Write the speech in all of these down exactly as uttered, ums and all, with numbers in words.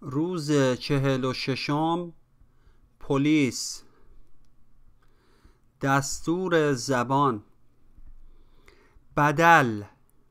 روز چهل و ششم پلیس. دستور زبان. بدل.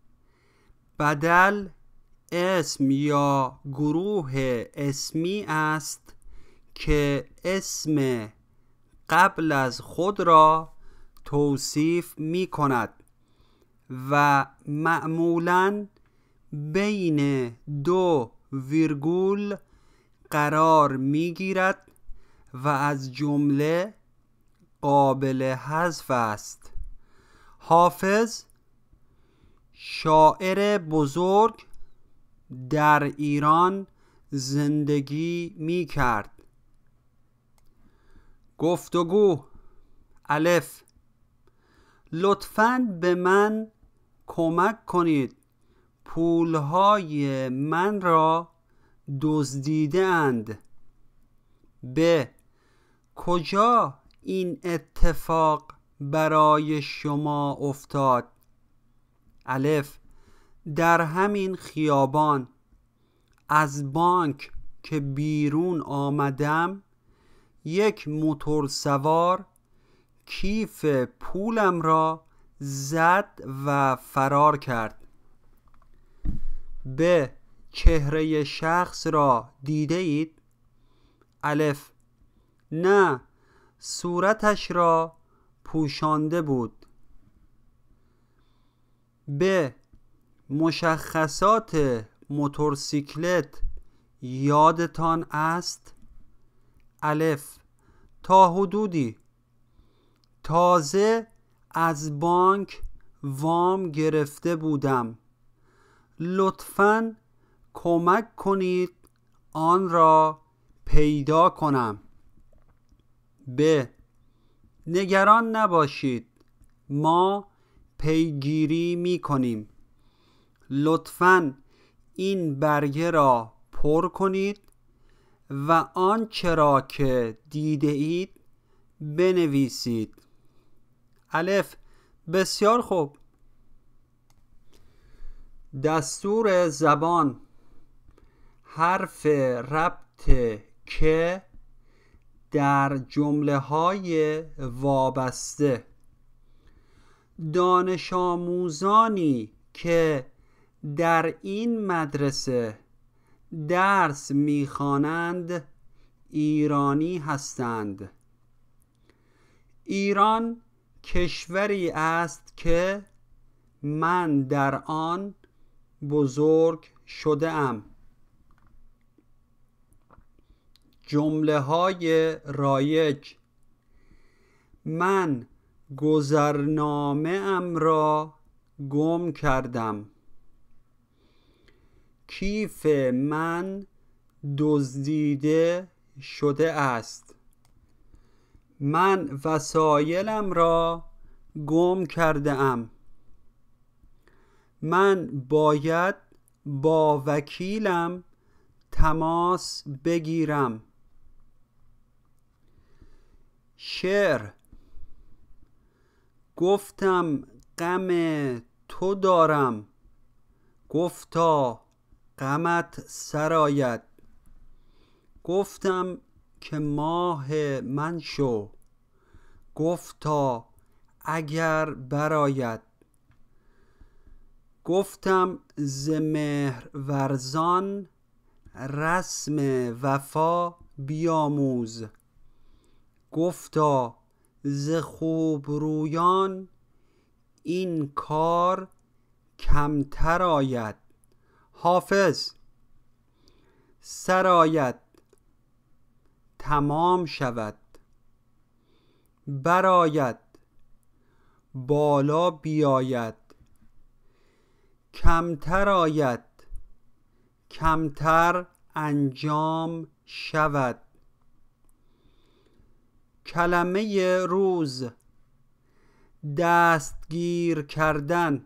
بدل اسم یا گروه اسمی است که اسم قبل از خود را توصیف می کند و معمولاً بین دو ویرگول قرار می گیرد و از جمله قابل حذف است. حافظ شاعر بزرگ در ایران زندگی می کرد. گفتگو. الف. لطفاً به من کمک کنید، پولهای من را دزدیده اند. ب. کجا این اتفاق برای شما افتاد؟ الف. در همین خیابان. از بانک که بیرون آمدم یک موتور سوار کیف پولم را زد و فرار کرد. ب. چهره شخص را دیده اید؟ الف. نه، صورتش را پوشانده بود. ب. مشخصات موتورسیکلت یادتان است؟ الف. تا حدودی. تازه از بانک وام گرفته بودم. لطفاً کمک کنید آن را پیدا کنم. ب. نگران نباشید، ما پیگیری می کنیم. لطفاً این برگه را پر کنید و آنچه را که دیده اید بنویسید. الف. بسیار خوب. دستور زبان. حرف ربط که در جمله های وابسته. دانش آموزانی که در این مدرسه درس می‌خوانند ایرانی هستند. ایران کشوری است که من در آن بزرگ شده ام. جمله های رایج. من گذرنامه ام را گم کردم. کیف من دزدیده شده است. من وسایلم را گم کرده ام. من باید با وکیلم تماس بگیرم. شعر. گفتم غم تو دارم، گفتا غمت سرآید. گفتم که ماه من شو، گفتا اگر برآید. گفتم ز مهر ورزان رسم وفا بیاموز. گفتا ز خوب رویان این کار کمتر آید. حافظ. سرآید، تمام شود. برآید، بالا بیاید. کمتر آید، کمتر انجام شود. کلمه روز. دستگیر کردن.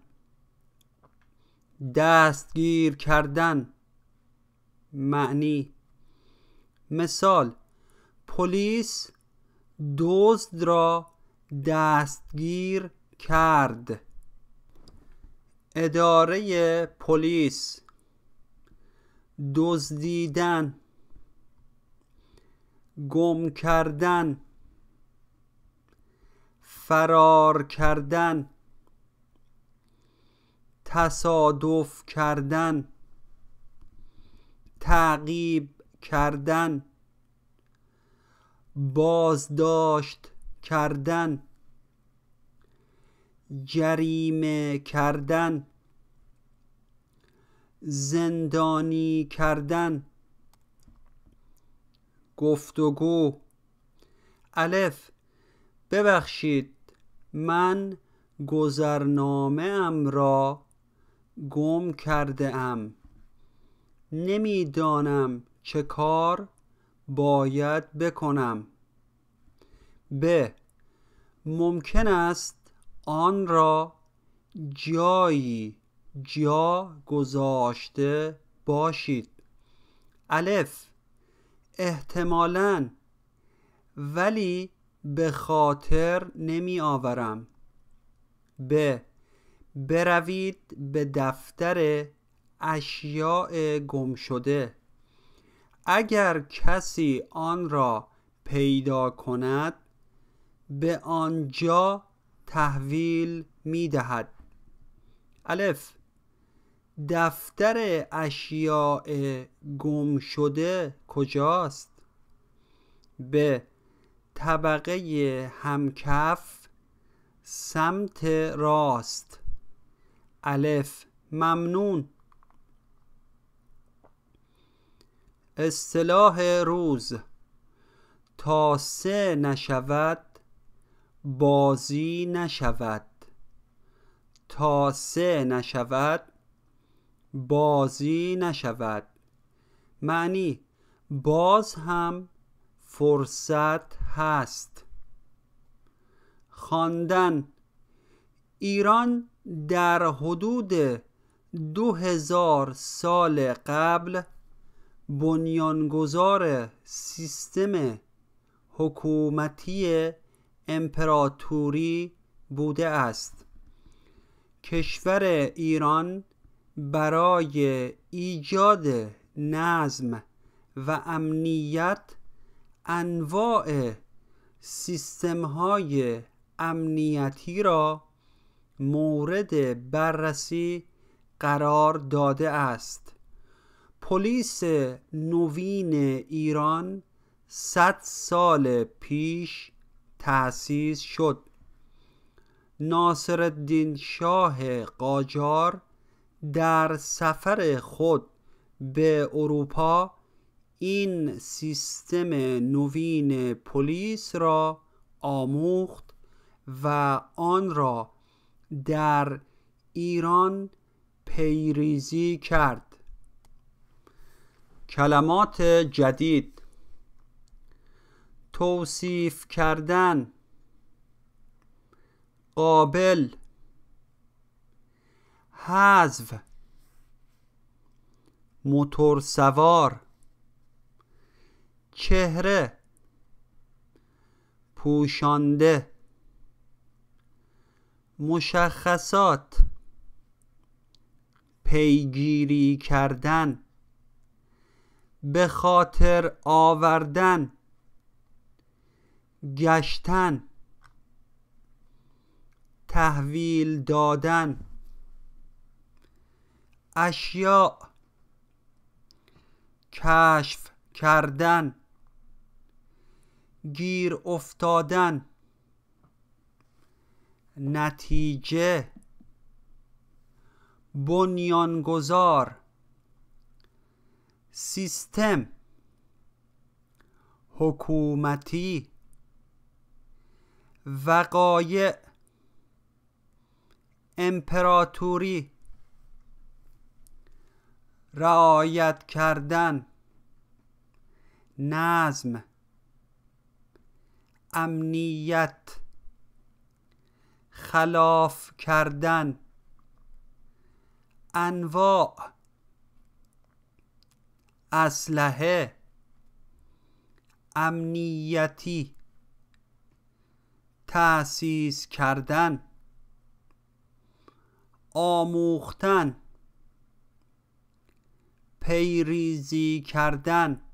دستگیر کردن. معنی. مثال: پلیس دزد را دستگیر کرد. اداره پلیس. دزدیدن، گم کردن، فرار کردن، تصادف کردن، تعقیب کردن، بازداشت کردن، جریمه کردن، زندانی کردن. گفتگو: الف: ببخشید، من گذرنامه ام را گم کرده ام. نمیدانم چه کار باید بکنم. ب: ممکن است آن را جایی جا گذاشته باشید. الف: احتمالاً، ولی به خاطر نمی آورم. ب: بروید به دفتر اشیاء گم شده. اگر کسی آن را پیدا کند به آنجا تحویل می دهد. الف: دفتر اشیاء گم شده کجاست؟ ب: طبقه همکف سمت راست. الف: ممنون. اصطلاح روز: تا سه نشود بازی نشود. تا سه نشود بازی نشود. معنی: باز هم فرصت هست. خواندن: ایران در حدود دو هزار سال قبل بنیانگذار سیستم حکومتی امپراتوری بوده است. کشور ایران برای ایجاد نظم و امنیت انواع سیستم‌های امنیتی را مورد بررسی قرار داده است. پلیس نوین ایران صد سال پیش تأسیس شد. ناصرالدین شاه قاجار در سفر خود به اروپا این سیستم نوین پلیس را آموخت و آن را در ایران پیریزی کرد. کلمات جدید: توصیف کردن، قابل، حذف، موتور سوار، چهره، پوشانده، مشخصات، پیگیری کردن، به خاطر آوردن، گشتن، تحویل دادن. اشیاء: کشف کردن، گیر افتادن. نتیجه: بنیانگذار، سیستم، حکومتی. وقایع: امپراتوری، رعایت کردن، نظم، امنیت، خلاف کردن. انواع: اسلحه، امنیتی، تأسیس کردن، آموختن، پیریزی کردن.